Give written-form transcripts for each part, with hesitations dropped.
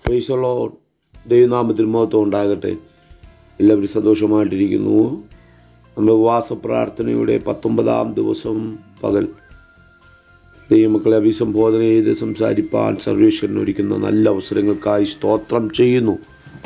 Praise the Lord. ദൈവനാമത്തിൽ മഹത്വം ഉണ്ടാകട്ടെ. എല്ലാവരും സന്തോഷമായിട്ടിരിക്കുന്നു. നമ്മുടെ ഉപവാസ പ്രാർത്ഥനയുടെ 19-ാം ദിവസം പകൽ ദൈവമക്കളെ അഭിസംബോധന ചെയ്ത് സംസാരിപ്പാൻ സർവേശ്വരൻ ഒരുക്കുന്ന നല്ല അവസരങ്ങൾക്കായി സ്തോത്രം ചെയ്യുന്നു.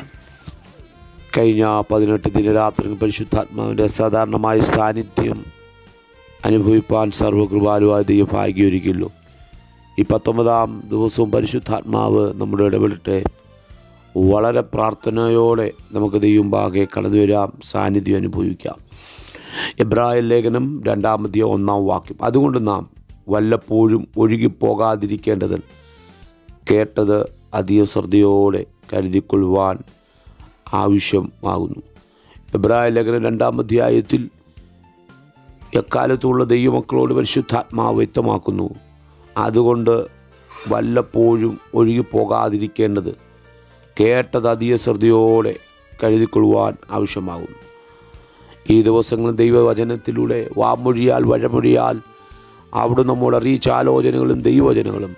കഴിഞ്ഞ 18 ദിനരാത്രികൾ പരിശുദ്ധാത്മാവിൻ്റെ അസാധാരണമായ സാന്നിധ്യം അനുഭവിപ്പാൻ സർവ്വകൃപാലുവായ ദൈവം ഭാഗ്യമൊരുക്കില്ലോ. ഈ 19-ാം ദിവസവും പരിശുദ്ധാത്മാവ് നമ്മുടെ ഇടപെടട്ടെ. വളരെ പ്രാർത്ഥനയോടെ നമുക്ക് ദൈവമുമ്പാകെ കടന്നു വരാം, സാന്നിധ്യം അനുഭവിക്കാം. എബ്രായ ലേഖനം 2-ാം അധ്യായം 1-ാം വാക്യം. അതുകൊണ്ട് നാം വല്ലപ്പോഴും ഒഴുകിപ്പോകാതിരിക്കേണ്ടത് കേട്ടത് അധികം ശ്രദ്ധയോടെ കരുതിക്കൊള്ളുവാൻ ആവശ്യമാകുന്നു. എബ്രായ ലേഖനം 2-ാം അധ്യായത്തിൽ എക്കാലത്തുള്ള ദൈവമക്കളോട് പരിശുദ്ധാത്മാവ് വ്യക്തമാക്കുന്നു. അതുകൊണ്ട് വല്ലപ്പോഴും ഒഴുകിപ്പോകാതിരിക്കേണ്ടത് കേട്ടത് അധിക ശ്രദ്ധയോടെ കരുതിക്കൊള്ളുവാൻ ആവശ്യമാകുന്നു. ഈ ദിവസങ്ങളിൽ ദൈവവചനത്തിലൂടെ വാമൊഴിയാൽ വഴമൊഴിയാൽ അവിടെ നമ്മോട് അറിയിച്ച ആലോചനകളും ദൈവവചനങ്ങളും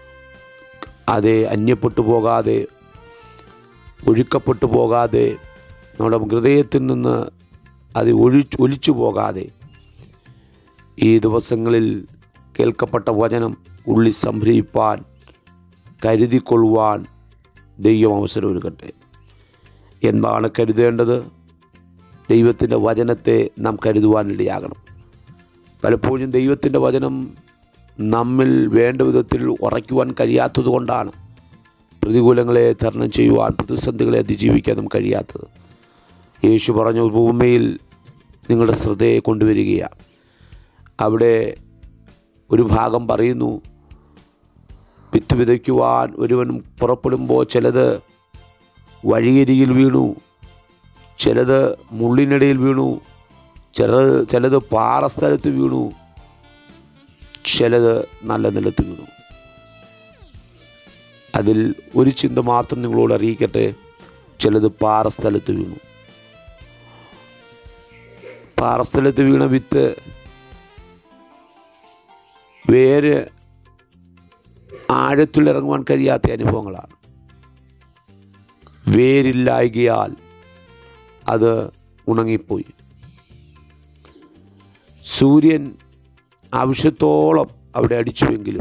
അതേ അന്യപ്പെട്ടു പോകാതെ, ഒഴുക്കപ്പെട്ടു പോകാതെ, നമ്മുടെ ഹൃദയത്തിൽ നിന്ന് അത് ഒലിച്ചു പോകാതെ ഈ ദിവസങ്ങളിൽ കേൾക്കപ്പെട്ട വചനം ഉള്ളിൽ സംഭരിപ്പാൻ കരുതിക്കൊള്ളുവാൻ ദൈവം അവസരം ഒരുക്കട്ടെ. എന്താണ് കരുതേണ്ടത്? ദൈവത്തിൻ്റെ വചനത്തെ നാം കരുതുവാനിടയാകണം. പലപ്പോഴും ദൈവത്തിൻ്റെ വചനം നമ്മിൽ വേണ്ട വിധത്തിൽ ഉറയ്ക്കുവാൻ കഴിയാത്തത് കൊണ്ടാണ് പ്രതികൂലങ്ങളെ തരണം ചെയ്യുവാൻ, പ്രതിസന്ധികളെ അതിജീവിക്കാൻ നമുക്ക് കഴിയാത്തത്. യേശു പറഞ്ഞു, ഭൂമിയിൽ നിങ്ങളുടെ ശ്രദ്ധയെ കൊണ്ടുവരികയാണ്. അവിടെ ഒരു ഭാഗം പറയുന്നു, വിത്ത് വിതയ്ക്കുവാൻ ഒരുവൻ പുറപ്പെടുമ്പോൾ ചിലത് വഴിയരികിൽ വീണു, ചിലത് മുള്ളിനിടയിൽ വീണു, ചിലത് പാറസ്ഥലത്ത് വീണു, ചിലത് നല്ല നിലത്ത് വീണു. അതിൽ ഒരു ചിന്ത മാത്രം നിങ്ങളോട് അറിയിക്കട്ടെ, ചിലത് പാറസ്ഥലത്ത് വീണു. പാറസ്ഥലത്ത് വീണ വിത്ത് വേര് ആഴത്തിലിറങ്ങുവാൻ കഴിയാത്ത അനുഭവങ്ങളാണ്. വേരില്ലായകയാൽ അത് ഉണങ്ങിപ്പോയി. സൂര്യൻ ആവശ്യത്തോളം അവിടെ അടിച്ചുവെങ്കിലും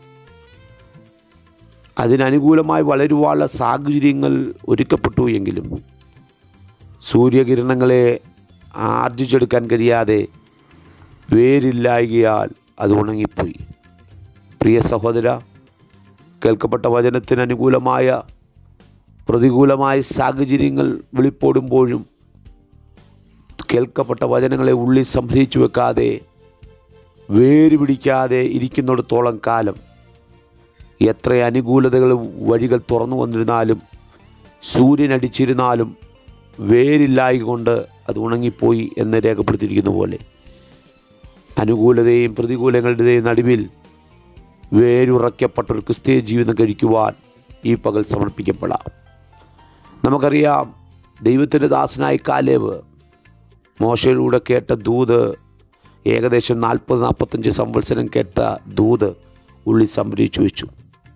അതിനനുകൂലമായി വളരുവാനുള്ള സാഹചര്യങ്ങൾ ഒരുക്കപ്പെട്ടു എങ്കിലും സൂര്യകിരണങ്ങളെ ആർജിച്ചെടുക്കാൻ കഴിയാതെ വേരില്ലായകയാൽ അത് ഉണങ്ങിപ്പോയി. പ്രിയ സഹോദര, കേൾക്കപ്പെട്ട വചനത്തിന് അനുകൂലമായ പ്രതികൂലമായ സാഹചര്യങ്ങൾ വെളിപ്പെടുമ്പോഴും കേൾക്കപ്പെട്ട വചനങ്ങളെ ഉള്ളിൽ സംഭരിച്ചു വെക്കാതെ വേര് പിടിക്കാതെ ഇരിക്കുന്നിടത്തോളം കാലം എത്ര അനുകൂലതകൾ വഴികൾ തുറന്നു വന്നിരുന്നാലും സൂര്യനടിച്ചിരുന്നാലും വേരില്ലായകൊണ്ട് അത് ഉണങ്ങിപ്പോയി എന്ന് രേഖപ്പെടുത്തിയിരിക്കുന്ന പോലെ അനുകൂലതയും പ്രതികൂലങ്ങളുടെയും നടുവിൽ വേരുറയ്ക്കപ്പെട്ടൊരു ക്രിസ്തീയ ജീവിതം കഴിക്കുവാൻ ഈ പകൽ സമർപ്പിക്കപ്പെടാം. നമുക്കറിയാം, ദൈവത്തിൻ്റെ ദാസനായ കാലേബ് മോശയിലൂടെ കേട്ട ദൂത്, ഏകദേശം 40-45 സംവത്സരം കേട്ട ദൂത് ഉള്ളിൽ സംഭരിച്ചു വെച്ചു.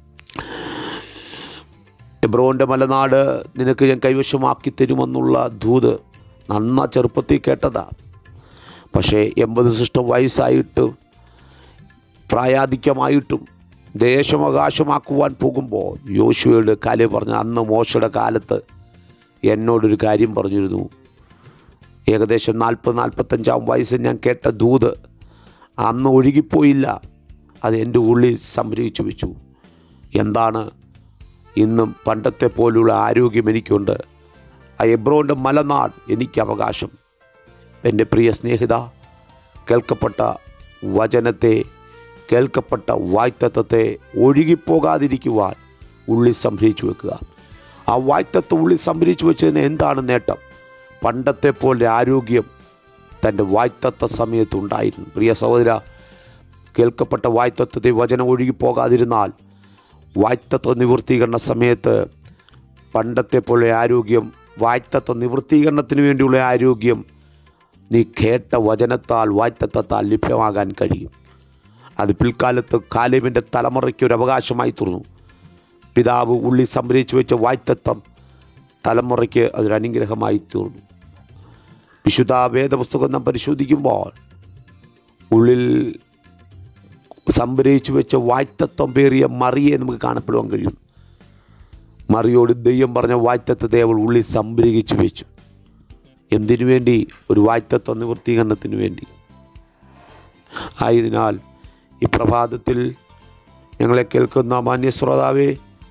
എബ്രോൻ്റെ മലനാട് നിനക്ക് ഞാൻ കൈവശമാക്കി തരുമെന്നുള്ള ദൂത് നന്നാ ചെറുപ്പത്തിൽ കേട്ടതാ. പക്ഷേ 80 വയസ്സായിട്ടും പ്രായാധിക്യമായിട്ടും ദേശമവകാശമാക്കുവാൻ പോകുമ്പോൾ യോശുവയുടെ കാലേബ് പറഞ്ഞു, അന്ന് മോശയുടെ കാലത്ത് എന്നോടൊരു കാര്യം പറഞ്ഞിരുന്നു. ഏകദേശം 40-45 വയസ്സിൽ ഞാൻ കേട്ട ദൂത് അന്ന് ഒഴുകിപ്പോയില്ല, അത് എൻ്റെ ഉള്ളിൽ സംഭരിച്ചു വെച്ചു. എന്താണ്? ഇന്നും പണ്ടത്തെ പോലുള്ള ആരോഗ്യം എനിക്കുണ്ട്. ആ എബ്രോൻ്റെ മലനാട് എനിക്ക് അവകാശം. എൻ്റെ പ്രിയ സ്നേഹിത, കേൾക്കപ്പെട്ട വചനത്തെ, കേൾക്കപ്പെട്ട വാഗ്ദത്തത്തെ ഒഴുകിപ്പോകാതിരിക്കുവാൻ ഉള്ളിൽ സംഭരിച്ചു വെക്കുക. ആ വാഗ്ദത്തം ഉള്ളിൽ സംഭരിച്ചു വെച്ചതിന് എന്താണ് നേട്ടം? പണ്ടത്തെ പോലെ ആരോഗ്യം തൻ്റെ വാഗ്ദത്ത സമയത്ത് ഉണ്ടായിരുന്നു. പ്രിയ സഹോദര, കേൾക്കപ്പെട്ട വാഗ്ദത്തത്തെ വചനം ഒഴുകിപ്പോകാതിരുന്നാൽ വാഗ്ദത്ത നിവൃത്തീകരണ സമയത്ത് പണ്ടത്തെ പോലെ ആരോഗ്യം, വാഗ്ദത്ത നിവൃത്തീകരണത്തിന് വേണ്ടിയുള്ള ആരോഗ്യം നീ കേട്ട വചനത്താൽ വാഗ്ദത്തത്താൽ ലഭ്യമാകാൻ കഴിയും. അത് പിൽക്കാലത്ത് കാലേബിൻ്റെ തലമുറയ്ക്ക് ഒരു അവകാശമായി തീർന്നു. പിതാവ് ഉള്ളിൽ സംഭരിച്ചു വെച്ച വായ്ത്തത്വം തലമുറയ്ക്ക് അതൊരു അനുഗ്രഹമായി തീർന്നു. വിശുദ്ധ വേദപുസ്തകം നാം പരിശോധിക്കുമ്പോൾ ഉള്ളിൽ സംഭരിച്ചു വെച്ച വായ്ത്തത്വം പേറിയ മറിയെ നമുക്ക് കാണപ്പെടുവാൻ കഴിയും. മറിയോട് ദൈവം പറഞ്ഞ വായ്ത്തത്വത്തെ അവൾ ഉള്ളിൽ സംഭരിച്ചു വെച്ചു. എന്തിനു വേണ്ടി? ഒരു വായ്ത്തത്വ നിവൃത്തീകരണത്തിന് വേണ്ടി. ആയതിനാൽ ഈ പ്രഭാതത്തിൽ ഞങ്ങളെ കേൾക്കുന്ന മാന്യ ശ്രോതാവേ,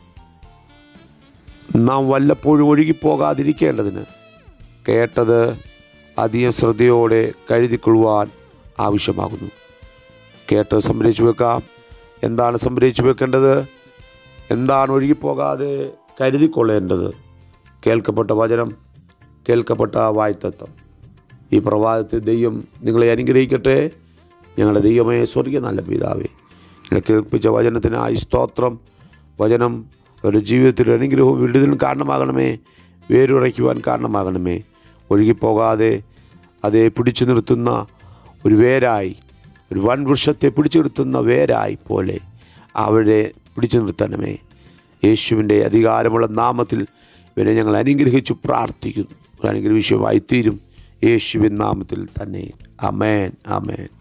നാം വല്ലപ്പോഴും ഒഴുകിപ്പോകാതിരിക്കേണ്ടതിന് കേട്ടത് അധികം ശ്രദ്ധയോടെ കരുതിക്കൊള്ളുവാൻ ആവശ്യമാകുന്നു. കേട്ടത് സംഭരിച്ചു വെക്കാം. എന്താണ് സംഭരിച്ചു വെക്കേണ്ടത്? എന്താണ് ഒഴുകിപ്പോകാതെ കരുതിക്കൊള്ളേണ്ടത്? കേൾക്കപ്പെട്ട വചനം, കേൾക്കപ്പെട്ട വായ്ത്തത്വം. ഈ പ്രഭാതത്തിൽ ദൈവം നിങ്ങളെ അനുഗ്രഹിക്കട്ടെ. ഞങ്ങളുടെ ദൈവമേ, സ്വർഗീയ നല്ല പിതാവേ, ഞങ്ങളെ കേൾപ്പിച്ച വചനത്തിനായി സ്തോത്രം. വചനം അവരുടെ ജീവിതത്തിൽ അനുഗ്രഹവും വിടുതലും കാരണമാകണമേ, വേരുറയ്ക്കുവാൻ കാരണമാകണമേ. ഒഴുകിപ്പോകാതെ അതേ പിടിച്ചു നിർത്തുന്ന ഒരു വേരായി, ഒരു വൻ വൃക്ഷത്തെ പിടിച്ചു നിർത്തുന്ന വേരായി പോലെ അവരെ പിടിച്ചു നിർത്തണമേ. യേശുവിൻ്റെ അധികാരമുള്ള നാമത്തിൽ ഇവരെ ഞങ്ങൾ അനുഗ്രഹിച്ചു പ്രാർത്ഥിക്കുന്നു. ഒരു അനുഗ്രഹ വിഷയമായി തീരും യേശുവിൻ നാമത്തിൽ തന്നെ. ആമേൻ, ആമേൻ.